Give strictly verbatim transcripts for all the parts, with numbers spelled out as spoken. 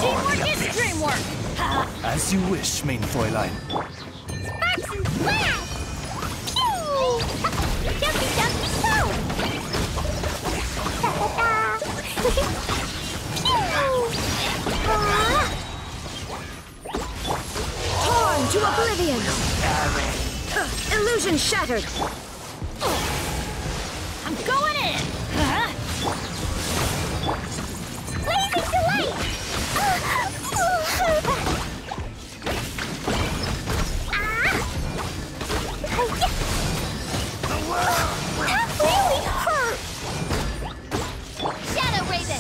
Teamwork is dreamwork! As you wish, main Fräulein. Sparks and flash! Pew! Jumpy, jumpy, go! Ta-ta-ta! Torn to oblivion! Uh, illusion shattered! I'm going in! Huh? Blazing delight! That really hurt! Shadow Raven!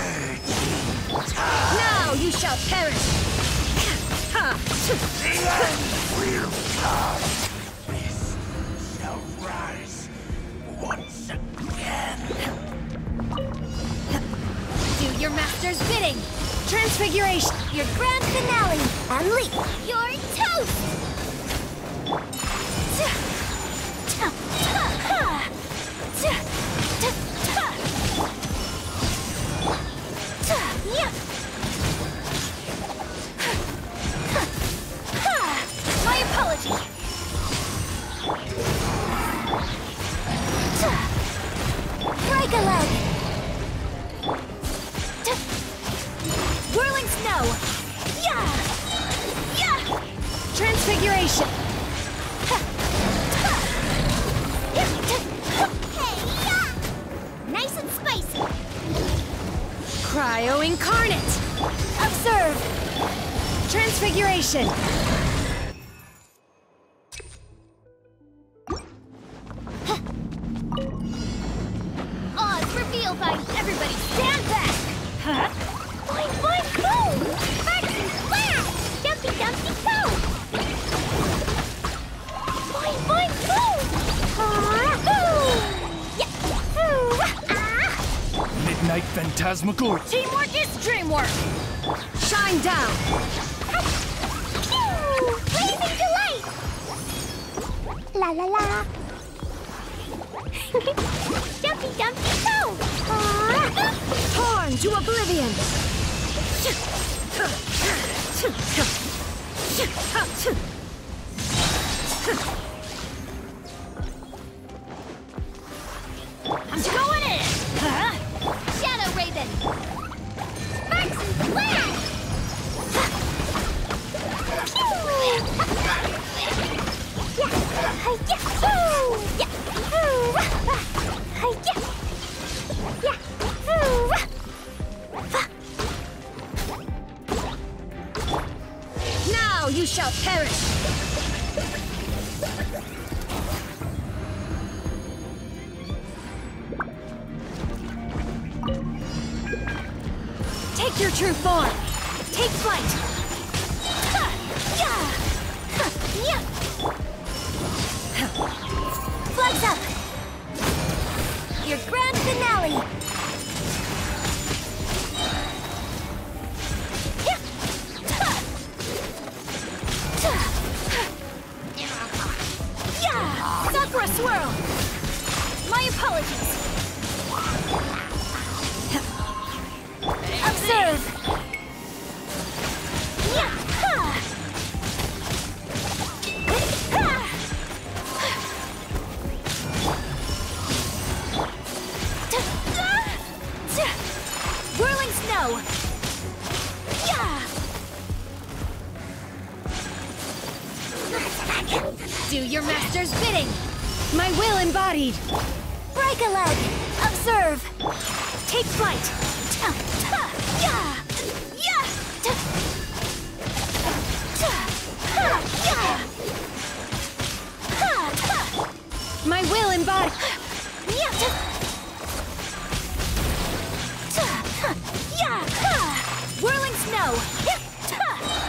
Now you shall perish! The end will come. This shall rise once again. Do your master's bidding! Transfiguration! Your grand finale! Unleash your toast! My apology! Break a leg! Whirling snow! Yeah! Yeah! Transfiguration! Nice and spicy! Cryo incarnate! Observe! Transfiguration! Odds reveal fight! Everybody stand back! Huh? Boing, boing, boom! Sparks and flash! Jumpy, jumpy, go! Boing, boing, boom! Ah, boom! Yeah! Ooh, ah! Midnight Phantasmagoria. Teamwork is dreamwork! Shine down! Pew! Blazing delight! La la la! Jumpy, jumpy, go! Ah! Torn to oblivion! I'm going in! Huh? Shadow Raven! Sparks and flash! Now you shall perish! Take your true form! Take flight! Ha! Yeah! Ha! Yeah! Flags up! Your grand finale! Yeah! Ha! Ta! Yeah! Sakura swirl! My apologies! Observe! Yeah! Ha! Ha! Whirling snow! Yeah! Do your master's bidding! My will embodied! Break a leg! Observe! Take flight! Ta, ta, yeah! Yeah! Ta, ta, ha, yeah! Ha, ta. My will embodied! Yeah! Ta, ta, ha, yeah! Ha. Whirling snow! Yeah! Ta.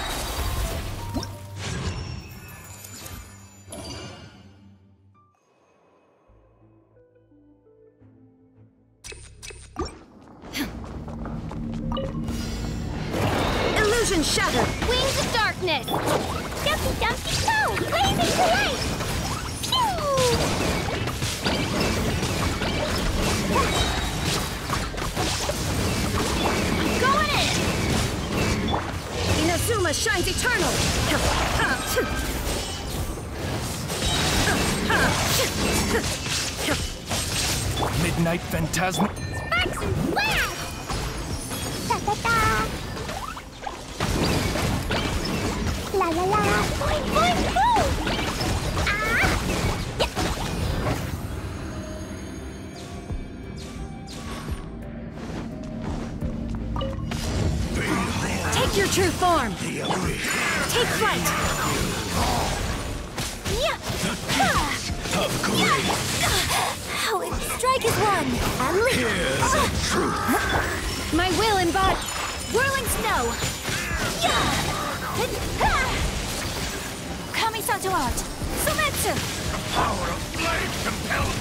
Illusion shattered! Wings of darkness! Jumpy, jumpy, go! Blazing delight! Pew! I'm going in! Midnight phantasm. Sparks and flash! Ta ta ta! La la la! Boing boing boom! Ah! Take your true form! Take flight! Yeah! Yeah! Oh, strike is one! Unleash! My will embodied! Whirling snow! Yeah! Kamisato art! Sumetsu! Power of flame compels.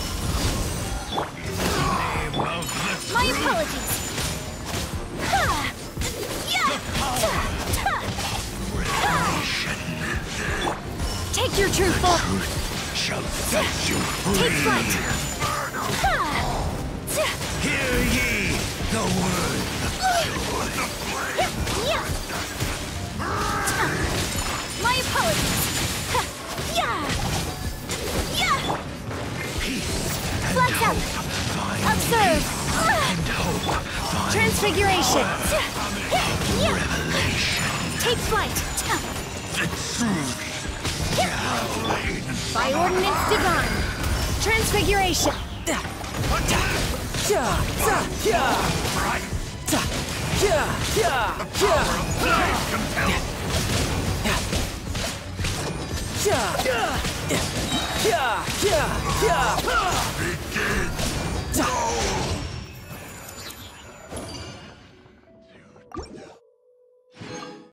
Name of the My apologies! Ha! Yeah! Take your true form! truth shall set you free. Take flight! Ha! Hear ye the word of the flame. Yeah! My apologies! Ha! Yeah! Yeah! Peace and Flex out! hope find Observe! and hope find Transfiguration! Yeah! revelation. Take flight! The truth shall reign. By ordinance divine! Transfiguration! Bright flame compels.